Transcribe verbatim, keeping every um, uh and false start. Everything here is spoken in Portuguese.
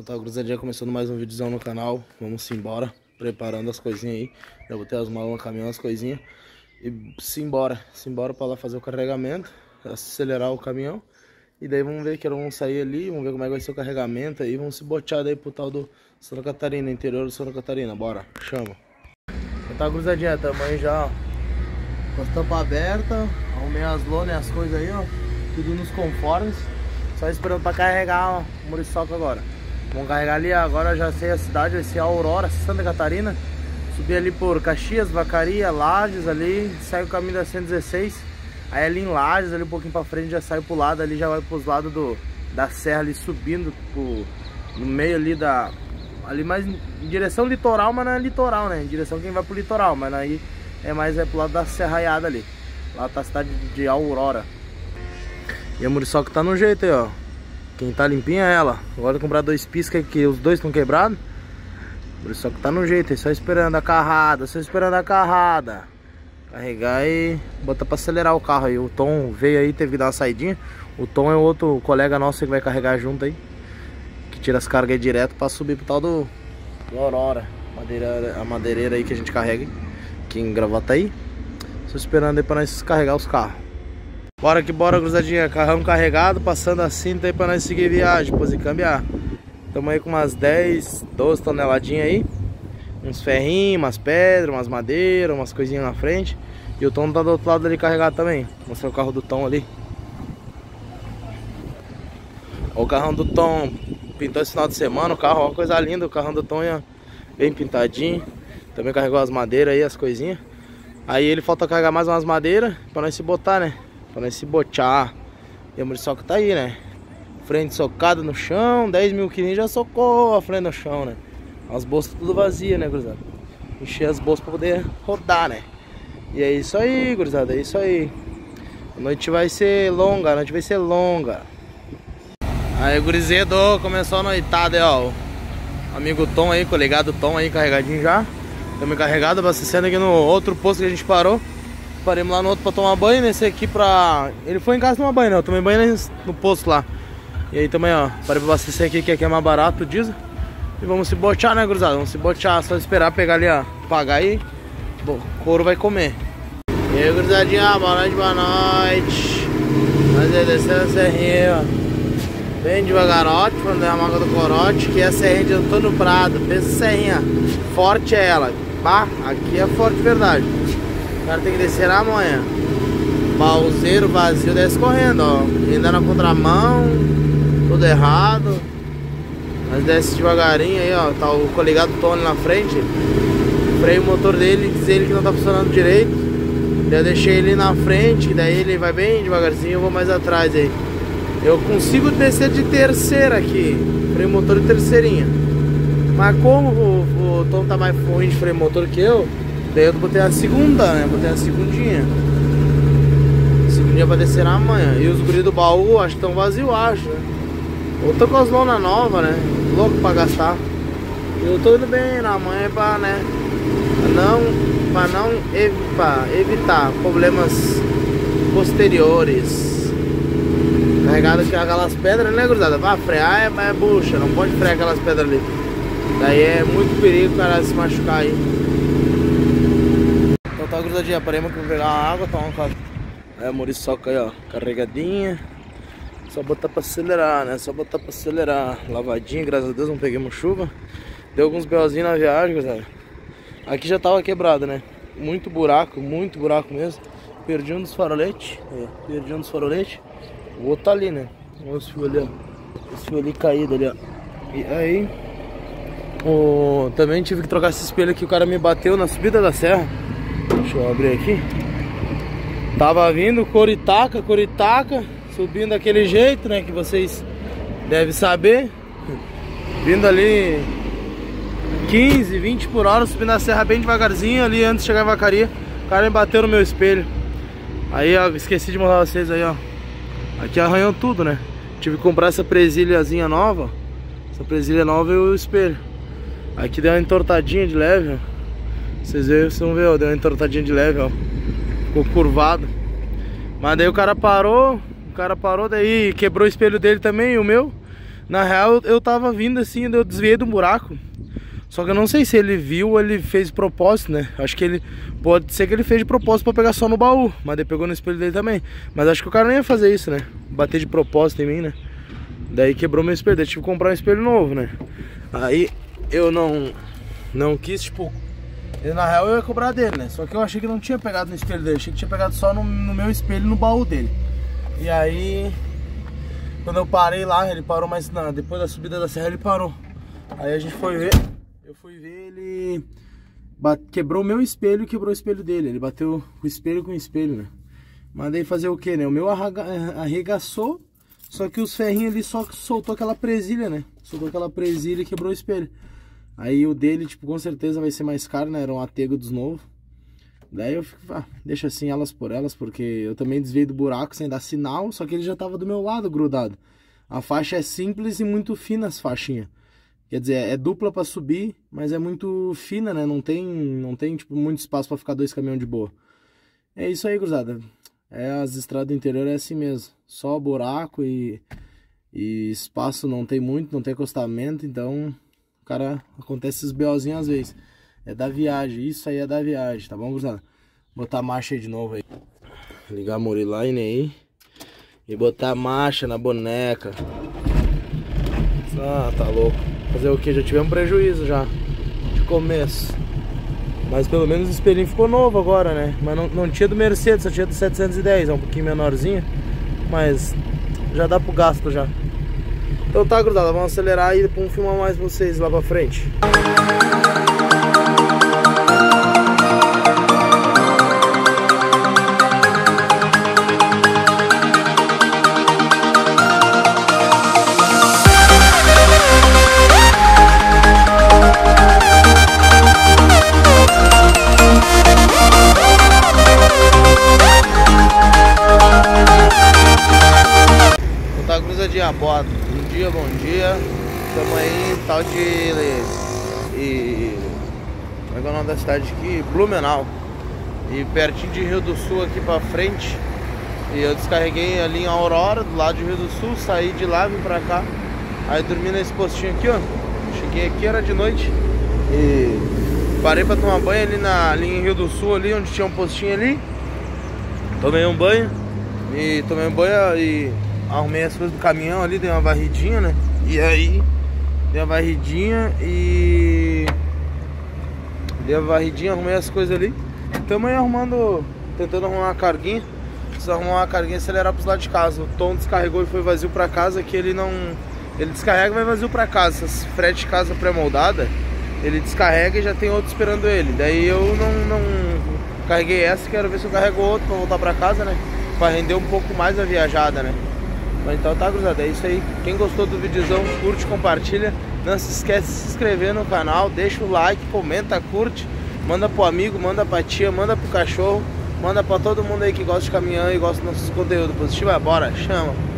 Então tá, cruzadinha, começando mais um videozão no canal. Vamos embora, preparando as coisinhas aí. Já botei as malas no caminhão, as coisinhas. E simbora, simbora pra lá fazer o carregamento, acelerar o caminhão. E daí vamos ver que vamos sair ali, vamos ver como é que vai ser o carregamento aí. Vamos se botear daí pro tal do Santa Catarina, interior do Santa Catarina. Bora, chama. Então tá, cruzadinha, tamo aí já, ó, com as tampas abertas. Arrumei as lonas e as coisas aí, ó, tudo nos conformes. Só esperando pra carregar ó, o muriçoca agora. Vamos carregar ali, agora já sei a cidade, vai ser a Aurora, Santa Catarina. Subir ali por Caxias, Vacaria, Lages ali, sai o caminho da cento e dezesseis. Aí ali em Lages, ali um pouquinho pra frente, já sai pro lado ali, já vai pros lados do, da serra ali, subindo pro, no meio ali da... Ali mais em direção litoral, mas não é litoral, né? Em direção quem vai pro litoral, mas aí é mais é pro lado da serraiada ali. Lá tá a cidade de Aurora. E a muriçoca tá no jeito aí, ó. Quem tá limpinha é ela. Agora comprar dois piscas que os dois estão quebrados. O muriçoca tá no jeito aí, só esperando a carrada, só esperando a carrada. Carregar e botar pra acelerar o carro aí. O Tom veio aí, teve que dar uma saidinha. O Tom é outro colega nosso que vai carregar junto aí, que tira as cargas aí direto pra subir pro tal do, do Aurora. Madeira, a madeireira aí que a gente carrega aqui em Gravataí. Só esperando aí pra nós carregar os carros. Bora que bora, cruzadinha. Carrão carregado, passando a cinta aí pra nós seguir viagem, depois de cambiar. Tamo aí com umas dez, doze toneladinhas aí. Uns ferrinhos, umas pedras, umas madeiras, umas coisinhas na frente. E o Tom tá do outro lado ali carregado também. Vou mostrar o carro do Tom ali. Ó o carrão do Tom. Pintou esse final de semana o carro, ó, coisa linda. O carrão do Tom, ó, bem pintadinho. Também carregou as madeiras aí, as coisinhas. Aí ele falta carregar mais umas madeiras pra nós se botar, né? Pra nós se botear. E a muriçoca tá aí, né? Frente socada no chão, dez mil quilinhos já socou a frente no chão, né? As bolsas tudo vazias, né, gurizada? Encher as bolsas pra poder rodar, né? E é isso aí, gurizada, é isso aí. A noite vai ser longa, a noite vai ser longa. Aí, gurizedo, começou a noitada aí, ó. O amigo Tom aí, colegado Tom aí, carregadinho já. Estamos carregados, abastecendo aqui no outro posto que a gente parou. Paremos lá no outro pra tomar banho, nesse aqui pra... Ele foi em casa tomar banho, né? Eu tomei banho no posto lá. E aí também, ó, parei pra abastecer aqui, que aqui é mais barato o diesel. E vamos se botear, né, gurizada? Vamos se botear, só esperar pegar ali, ó, pagar aí. Bom, o couro vai comer. E aí, gurizadinha, boa noite, boa noite. Nós aí descendo a serrinha, ó. Bem devagarote, falando da Manga do Corote, que é a serrinha de Antônio Prado. Pensa serrinha, forte é ela. Bah, aqui é forte verdade. O cara tem que descer na manhã. Pauseiro vazio, desce correndo, ó. Ainda na contramão, tudo errado. Mas desce devagarinho aí, ó. Tá o coligado Tom ali na frente. Freio o motor dele, diz ele que não tá funcionando direito. Daí eu deixei ele na frente, daí ele vai bem devagarzinho, eu vou mais atrás aí. Eu consigo descer de terceira aqui. Freio motor de terceirinha. Mas como o, o Tom tá mais ruim de freio motor que eu, daí eu botei a segunda, né? Botei a segundinha. Segundinha pra descer na manhã. E os guris do baú, acho que estão vazios, acho, né? Eu tô com as lonas novas, né? Louco pra gastar. Eu tô indo bem na manhã pra, né? Não, pra não evitar, evitar problemas posteriores. Carregado com aquelas pedras, né, gurizada? Pra frear é, é bucha, não pode frear aquelas pedras ali. Daí é muito perigo o cara se machucar aí. Então tá, cruzadinha, paremos aqui pra pegar a água, tomar um café. Aí a muriçoca aí, ó, carregadinha. Só botar pra acelerar, né? Só botar pra acelerar. Lavadinha, graças a Deus não pegamos chuva. Deu alguns belzinhos na viagem, gurizada. Aqui já tava quebrado, né? Muito buraco, muito buraco mesmo. Perdi um dos faroletes. É, perdi um dos faroletes. O outro tá ali, né? Olha os fios ali, ó. Esse fio ali caído ali, ó. E aí... O... Também tive que trocar esse espelho que o cara me bateu na subida da serra. Deixa eu abrir aqui. Tava vindo coritaca, coritaca, subindo daquele jeito, né? Que vocês devem saber. Vindo ali quinze, vinte por hora, subindo a serra bem devagarzinho ali antes de chegar em Vacaria. O cara me bateu no meu espelho. Aí, ó, esqueci de mostrar vocês aí, ó. Aqui arranhou tudo, né? Tive que comprar essa presilhazinha nova. Essa presilha nova e o espelho. Aqui deu uma entortadinha de leve, ó. Vocês veem, vocês vão ver, ó. Deu uma entortadinha de leve, ó. Ficou curvado. Mas daí o cara parou. O cara parou, daí quebrou o espelho dele também, e o meu. Na real, eu tava vindo assim, eu desviei de um buraco. Só que eu não sei se ele viu ou ele fez de propósito, né? Acho que ele... Pode ser que ele fez de propósito pra pegar só no baú. Mas ele pegou no espelho dele também. Mas acho que o cara não ia fazer isso, né? Bater de propósito em mim, né? Daí quebrou meu espelho. Daí tive que comprar um espelho novo, né? Aí eu não... Não quis, tipo... Eu, na real eu ia cobrar dele, né? Só que eu achei que não tinha pegado no espelho dele. Achei que tinha pegado só no, no meu espelho, no baú dele. E aí... Quando eu parei lá, ele parou mais... Não, depois da subida da serra ele parou. Aí a gente foi ver... Eu fui ver, ele bate, quebrou o meu espelho e quebrou o espelho dele. Ele bateu o espelho com o espelho, né? Mandei fazer o que, né? O meu arraga, arregaçou, só que os ferrinhos ali só soltou aquela presilha, né? Soltou aquela presilha e quebrou o espelho. Aí o dele, tipo, com certeza vai ser mais caro, né? Era um atego dos novos. Daí eu fico, ah, deixa assim elas por elas, porque eu também desviei do buraco sem dar sinal, só que ele já tava do meu lado grudado. A faixa é simples e muito fina as faixinhas. Quer dizer, é dupla para subir, mas é muito fina, né? Não tem, não tem tipo, muito espaço para ficar dois caminhões de boa. É isso aí, cruzada. É, as estradas do interior é assim mesmo. Só buraco e, e espaço não tem muito, não tem acostamento. Então, o cara, acontece esses BOzinhos às vezes. É da viagem, isso aí é da viagem, tá bom, cruzada? Botar a marcha aí de novo aí. Ligar a Muriline aí. E botar a marcha na boneca. Ah, tá louco. Fazer o que? Já tivemos prejuízo já de começo. Mas pelo menos o espelhinho ficou novo agora, né? Mas não, não tinha do Mercedes, só tinha do setecentos e dez. É um pouquinho menorzinho, mas já dá pro gasto já. Então tá, grudada, vamos acelerar e depois filmar mais vocês lá pra frente. Boa, bom dia, bom dia. Estamos aí em tal de... E, como é que é o nome da cidade aqui? Blumenau. E pertinho de Rio do Sul aqui pra frente. E eu descarreguei ali em Aurora, do lado de Rio do Sul. Saí de lá, vim pra cá. Aí dormi nesse postinho aqui, ó. Cheguei aqui, era de noite. E parei pra tomar banho ali, na, ali em Rio do Sul, ali onde tinha um postinho ali. Tomei um banho. E tomei um banho e... Arrumei as coisas do caminhão ali, dei uma varridinha, né? E aí, dei uma varridinha e... Dei uma varridinha, arrumei as coisas ali. Tamo aí arrumando, tentando arrumar uma carguinha. Precisa arrumar uma carguinha e acelerar pros lados de casa. O Tom descarregou e foi vazio pra casa, que ele não... Ele descarrega e vai vazio pra casa. Essas frete de casa pré-moldada, ele descarrega e já tem outro esperando ele. Daí eu não, não... Carreguei essa, quero ver se eu carrego outro pra voltar pra casa, né? Pra render um pouco mais a viajada, né? Mas então tá, cruzada, é isso aí. Quem gostou do videozão, curte, compartilha. Não se esquece de se inscrever no canal. Deixa o like, comenta, curte. Manda pro amigo, manda pra tia, manda pro cachorro. Manda pra todo mundo aí que gosta de caminhão e gosta dos nossos conteúdos positivos. Bora, chama!